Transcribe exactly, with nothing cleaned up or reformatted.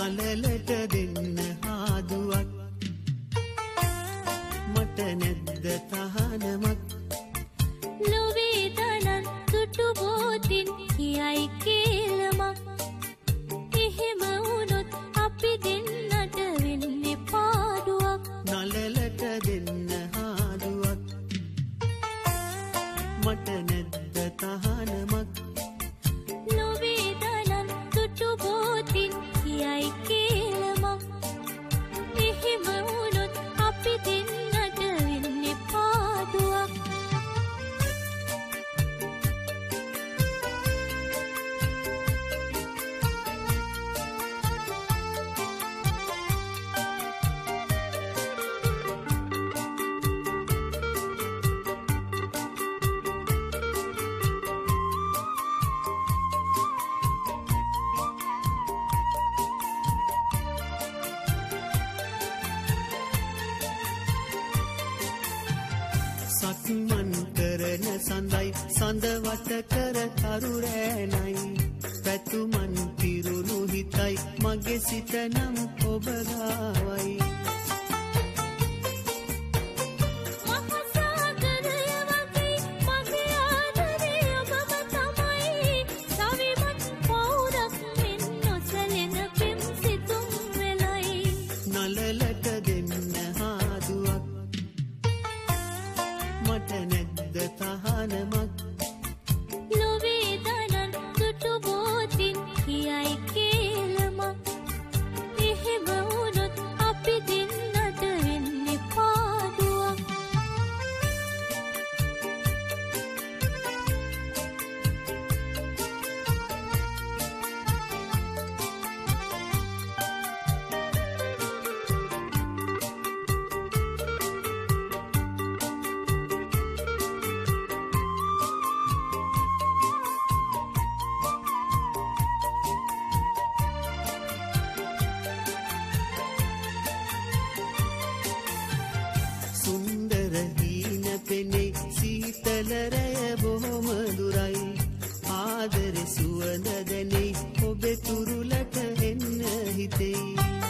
නලලට දෙන්න හාදුවක් මට නැද්ද තහනමක් ලොවේ දනන් තුටු බෝතින් කියයි කේලමක් එහෙම වුණොත් අපි දෙන්නට වෙන්නේ පාඩුවක් නලලට දෙන්න හාදුවක් මට නැද්ද තහනමක් ලොවේ දනන් තුටු බෝතින් කියයි කේලමක් එහෙම වුණොත් අපි දෙන්නට වෙන්නේ පාඩුවක් සක්මන් කරන සඳයි සඳ වට කර තරු රෑනයි පැතුමන් පිරුණු හිතයි මගේ සිත නම් ඔබ ගාවයි නලලට දෙන්න හාදුවක් මට නැද්ද තහනමක් ලොවේ දනන් තුටු බෝතින් කියයි කේලමක් එහෙම වුණොත් අපි දෙන්නට වෙන්නේ පාඩුවක් සුන්දර හීන පෙනේ සීතල රැය බොහොම දුරයි ආදරේ සුවඳ දැනේ ඔබේ තුරුලට එන්න හිතෙයි